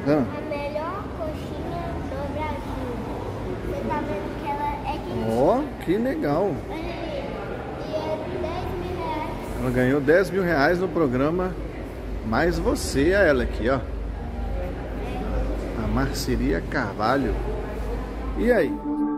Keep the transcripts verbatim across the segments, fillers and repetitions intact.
Ah. A melhor coxinha do Brasil. Você tá vendo que ela é quentinha. Ó, oh, que legal. E é dez mil reais. Ela ganhou dez mil reais no programa Mais Você, a ela aqui, ó. A Marceria Carvalho. E aí?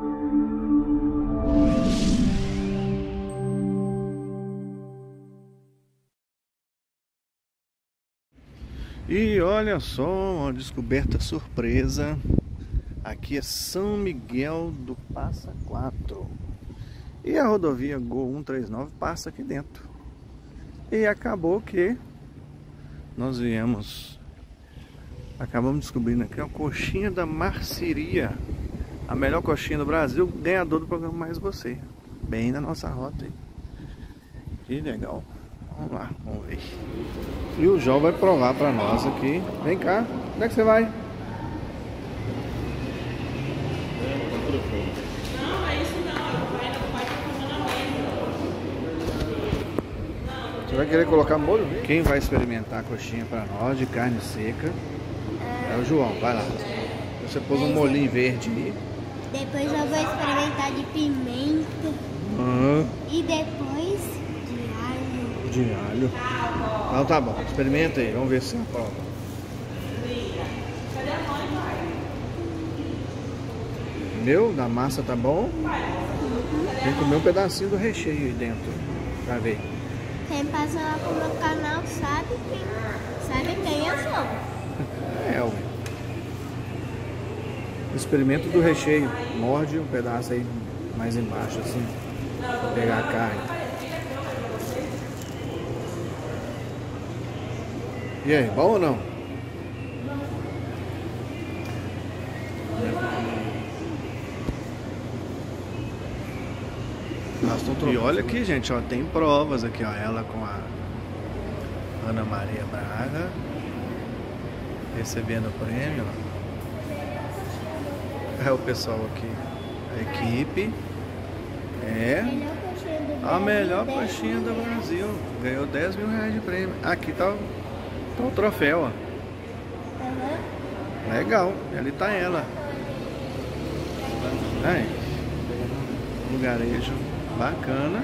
E olha só, uma descoberta surpresa. Aqui é São Miguel do Passa Quatro. E a rodovia Gol cento e trinta e nove passa aqui dentro. E acabou que nós viemos, acabamos descobrindo aqui a coxinha da Marceria, a melhor coxinha do Brasil, ganhador do programa Mais Você. Bem na nossa rota aí. Que legal. Vamos lá, vamos ver. E o João vai provar pra nós aqui. Vem cá, onde é que você vai? Não, é isso não. Vai não vai tomar na mesa. Você vai querer colocar molho? Quem vai experimentar a coxinha pra nós de carne seca é o João, vai lá. Você pôs um molhinho verde aí. Depois eu vou experimentar de pimenta. Ah. E depois de alho. De alho. Então tá bom, experimenta aí, vamos ver se você aprova. Meu, da massa tá bom. Tem que comer um pedacinho do recheio aí dentro, pra ver. Quem passa lá pro meu canal sabe quem, sabe quem eu sou. É, ué. Experimento do recheio. Morde um pedaço aí mais embaixo, assim, pra pegar a carne. E aí, bom ou não? E olha aqui, gente, ó, tem provas aqui, ó, ela com a Ana Maria Braga recebendo o prêmio, ó. É o pessoal aqui, a equipe, é a melhor coxinha do Brasil, ganhou dez mil reais de prêmio. Aqui tá o, tá o troféu, ó. Legal, ali tá ela. Aí, lugarejo bacana.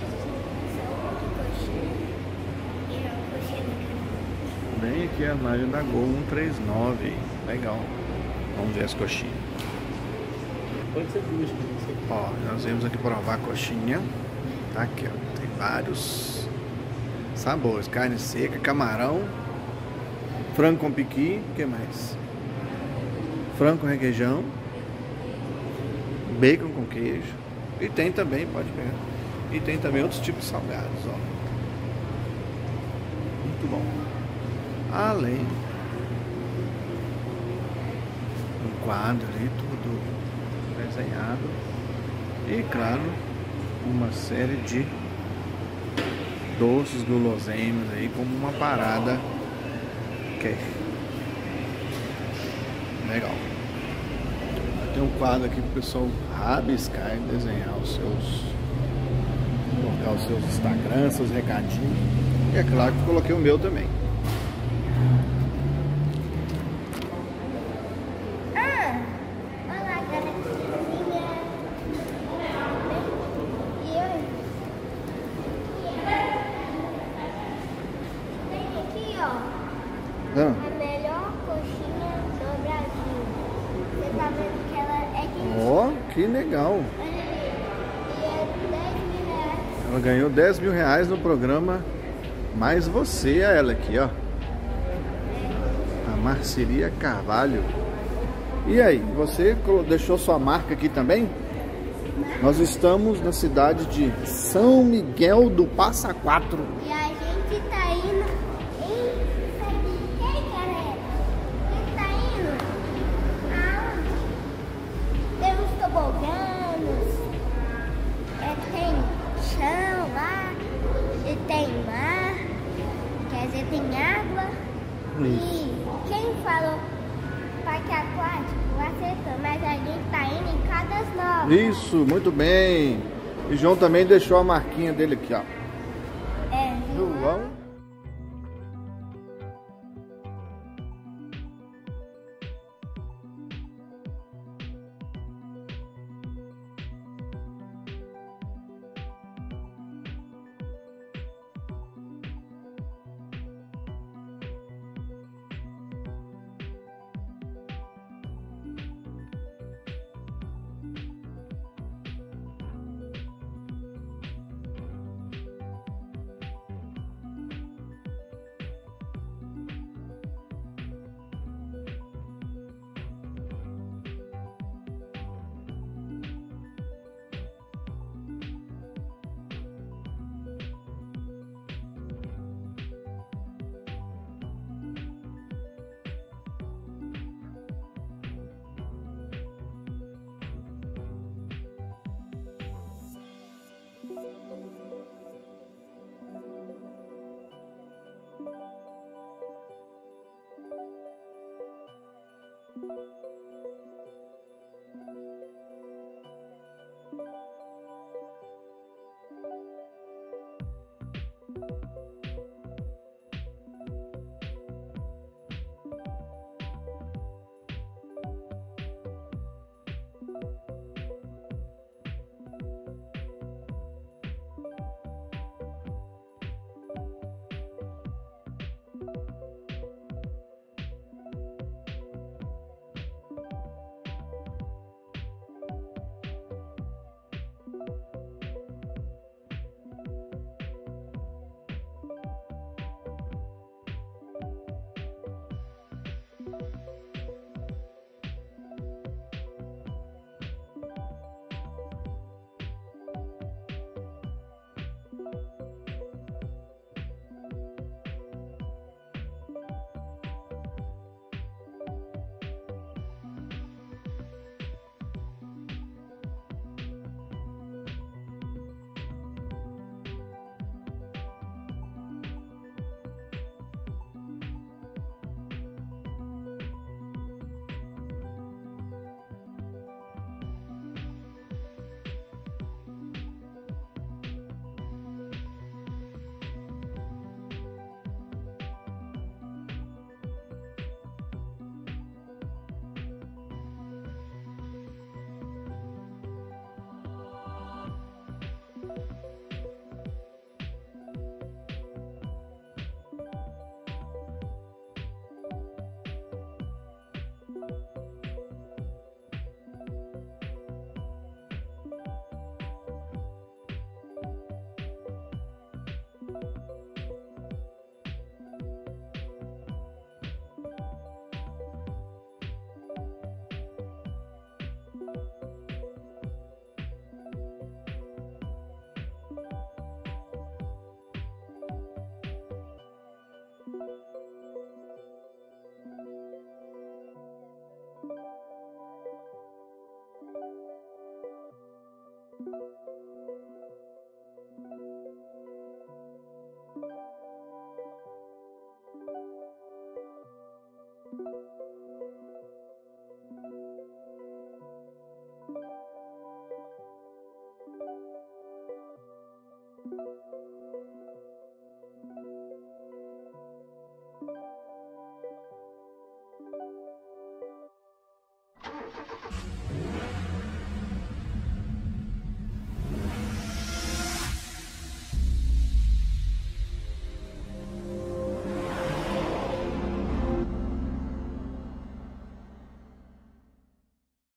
Bem aqui a imagem da Gol cento e trinta e nove. Legal. Vamos ver as coxinhas. Ó, nós viemos aqui provar a coxinha. Tá aqui, ó. Tem vários sabores. Carne seca, camarão, frango com piqui, o que mais? Frango com requeijão, bacon com queijo. E tem também, pode pegar. E tem também outros tipos de salgados, ó. Muito bom. Além um quadro ali, tudo desenhado. E claro, uma série de doces guloseimas aí, como uma parada que é legal. Tem um quadro aqui pro pessoal rabiscar e desenhar os seus, colocar os seus Instagram, seus recadinhos. E é claro que coloquei o meu também. Ah, olha a garotinha. E eu? Tem aqui, ó, Ah. a melhor coxinha do Brasil. Você tá vendo que ela é quentinha. Ó, que legal. E é dez mil reais. Ela ganhou dez mil reais no programa Mais Você, a ela aqui, ó. A Marceria Carvalho. E aí, você deixou sua marca aqui também? Nós estamos na cidade de São Miguel do Passa Quatro. E a gente tá indo em... Quem, galera? A gente tá indo aonde? Tem uns toboganos, é, tem chão lá, e tem mar, quer dizer, tem água. Isso. E quem falou parque aquático acertou, mas a gente tá indo em Caldas Novas. Isso, muito bem. E João também deixou a marquinha dele aqui, ó. É, João. Tchau.